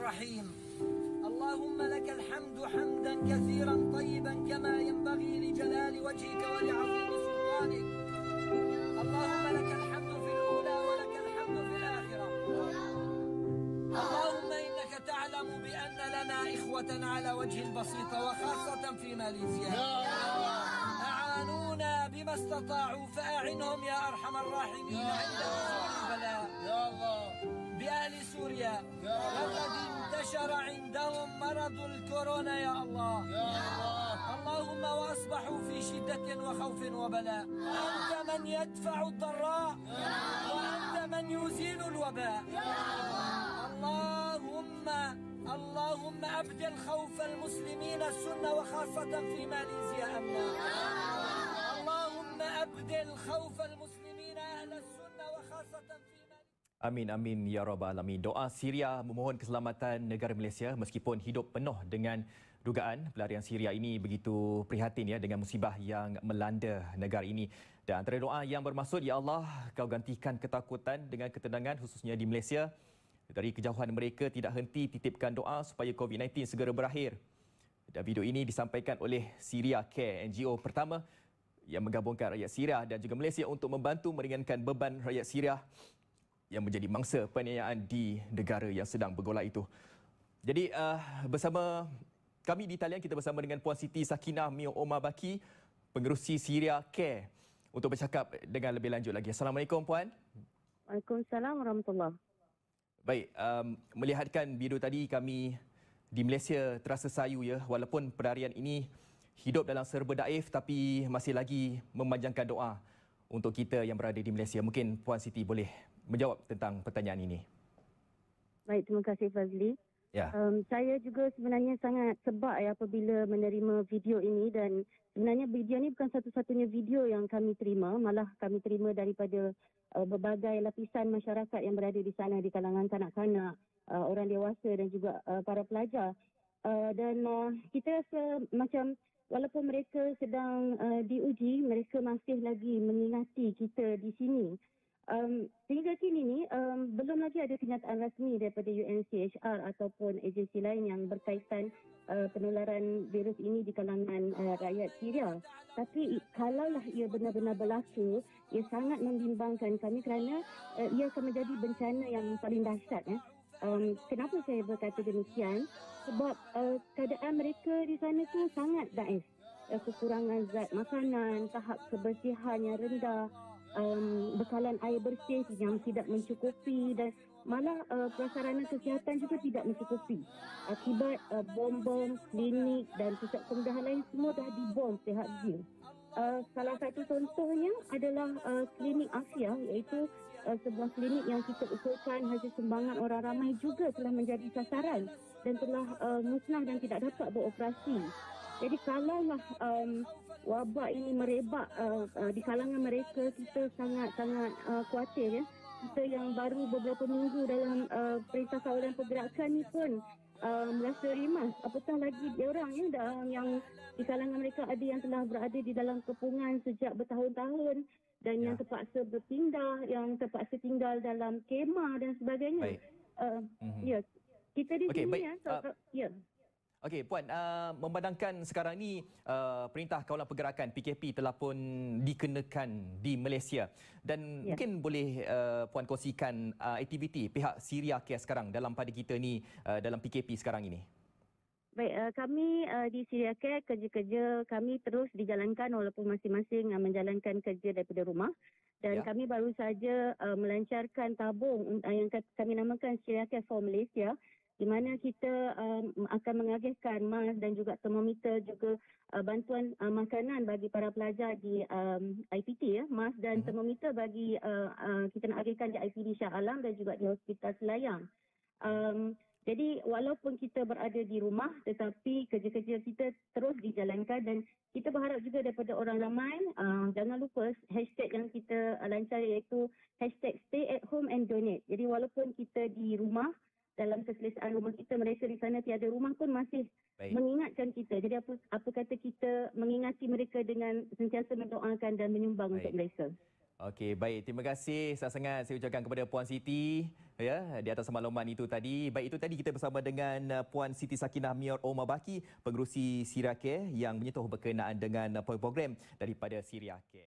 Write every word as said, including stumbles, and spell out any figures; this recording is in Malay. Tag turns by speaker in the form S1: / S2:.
S1: الرحيم. اللهم لك الحمد حمدا كثيرا طيبا كما ينبغي لجلال وجهك ولعظيم سلطانك. اللهم لك الحمد في الأولى ولك الحمد في الآخرة. اللهم إنك تعلم بأن لنا إخوة على وجه البسيطة وخاصة في ماليزيا أعانونا بما استطاعوا، فأعنهم يا أرحم الراحمين عند نزول البلاء
S2: يا الله
S1: بأهل سوريا الذي انتشر عندهم مرض الكورونا يا الله.
S2: يا الله
S1: اللهم وأصبحوا في شدة وخوف وبلاء. أنت من يدفع الضراء وأنت من يزيل الوباء. اللهم اللهم أبدل خوف المسلمين السنة وخاصة في ماليزيا أمنا. اللهم أبدل خوف المسلمين أهل السنة وخاصة في ماليزيا.
S3: Amin, amin, ya Rabbal Alamin. Doa Syria memohon keselamatan negara Malaysia meskipun hidup penuh dengan dugaan pelarian Syria ini begitu prihatin ya dengan musibah yang melanda negara ini. Dan antara doa yang bermaksud, Ya Allah, Kau gantikan ketakutan dengan ketenangan khususnya di Malaysia. Dari kejauhan mereka tidak henti titipkan doa supaya COVID sembilan belas segera berakhir. Dan video ini disampaikan oleh Syria Care, N G O pertama yang menggabungkan rakyat Syria dan juga Malaysia untuk membantu meringankan beban rakyat Syria yang menjadi mangsa penganiayaan di negara yang sedang bergolak itu. Jadi uh, bersama kami di talian kita bersama dengan Puan Siti Sakinah Mio Omar Baki, pengerusi Syria Care, untuk bercakap dengan lebih lanjut lagi. Assalamualaikum Puan.
S4: Waalaikumsalam warahmatullahi.
S3: Baik, um, melihatkan video tadi kami di Malaysia terasa sayu ya, walaupun pelarian ini hidup dalam serba daif tapi masih lagi memanjangkan doa untuk kita yang berada di Malaysia. Mungkin Puan Siti boleh menjawab tentang pertanyaan ini.
S4: Baik, terima kasih Fazli.
S3: Ya.
S4: Um, saya juga sebenarnya sangat sebab ya apabila menerima video ini, dan sebenarnya video ini bukan satu-satunya video yang kami terima, malah kami terima daripada uh, berbagai lapisan masyarakat yang berada di sana, di kalangan kanak-kanak, uh, orang dewasa dan juga uh, para pelajar. Uh, dan uh, kita rasa macam walaupun mereka sedang uh, diuji, mereka masih lagi mengingati kita di sini. Um, sehingga kini ni um, belum lagi ada kenyataan rasmi daripada U N C H R ataupun agensi lain yang berkaitan uh, penularan virus ini di kalangan uh, rakyat Syria. Tapi kalaulah ia benar-benar berlaku, ia sangat membimbangkan kami kerana uh, ia akan menjadi bencana yang paling dahsyat. Eh. Um, kenapa saya berkata demikian? Sebab uh, keadaan mereka di sana tu sangat daif. Uh, kekurangan zat makanan, tahap kebersihan yang rendah, Um, bekalan air bersih yang tidak mencukupi, dan malah uh, prasarana kesihatan juga tidak mencukupi. Akibat uh, bom-bom klinik dan pusat kemudahan lain semua dah dibom sehad jin. Uh, salah satu contohnya adalah uh, klinik Afia, iaitu uh, sebuah klinik yang kita usulkan hasil sumbangan orang ramai juga telah menjadi sasaran dan telah uh, musnah dan tidak dapat beroperasi. Jadi kalaulah um, wabak ini merebak uh, uh, di kalangan mereka, kita sangat-sangat uh, khawatir ya. Kita yang baru beberapa minggu dalam uh, Perintah Kawalan Pergerakan ni pun uh, merasa rimas. Apatah lagi diorang ya, yang di kalangan mereka ada yang telah berada di dalam kepungan sejak bertahun-tahun dan ya. Yang terpaksa berpindah, yang terpaksa tinggal dalam kemah dan sebagainya.
S3: Baik.
S4: Uh, mm-hmm. Ya, kita di
S3: okay,
S4: sini
S3: baik.
S4: ya. So,
S3: uh...
S4: ya.
S3: Okey, Puan, uh, memandangkan sekarang ini uh, Perintah Kawalan Pergerakan P K P telah pun dikenakan di Malaysia, dan ya. Mungkin boleh uh, Puan kongsikan uh, aktiviti pihak Syria Care sekarang dalam pada kita ni uh, dalam P K P sekarang ini.
S4: Baik, uh, kami uh, di Syria Care, kerja-kerja kami terus dijalankan walaupun masing-masing uh, menjalankan kerja daripada rumah. Dan ya. Kami baru saja uh, melancarkan tabung uh, yang kami namakan Syria Care for Malaysia, di mana kita um, akan mengagihkan mas dan juga termometer, juga uh, bantuan uh, makanan bagi para pelajar di um, I P T ya, mas dan uh-huh. termometer bagi uh, uh, kita nak agihkan di I P D Shah Alam dan juga di Hospital Selayang. Um, jadi walaupun kita berada di rumah, tetapi kerja-kerja kita terus dijalankan, dan kita berharap juga daripada orang ramai, uh, jangan lupa hashtag yang kita uh, lancar, iaitu hashtag stay at home and donate. Jadi walaupun kita di rumah, dalam keselesaan rumah kita, mereka di sana tiada rumah pun masih Baik. mengingatkan kita. Jadi apa apa kata kita mengingati mereka dengan sentiasa mendoakan dan menyumbang Baik. untuk mereka.
S3: Okey, baik. Terima kasih sangat-sangat saya ucapkan kepada Puan Siti ya di atas makluman itu tadi. Baik, itu tadi kita bersama dengan uh, Puan Siti Sakinah Mior Omar Baki, pengerusi Syria Care yang menyentuh berkenaan dengan uh, program daripada Syria Care.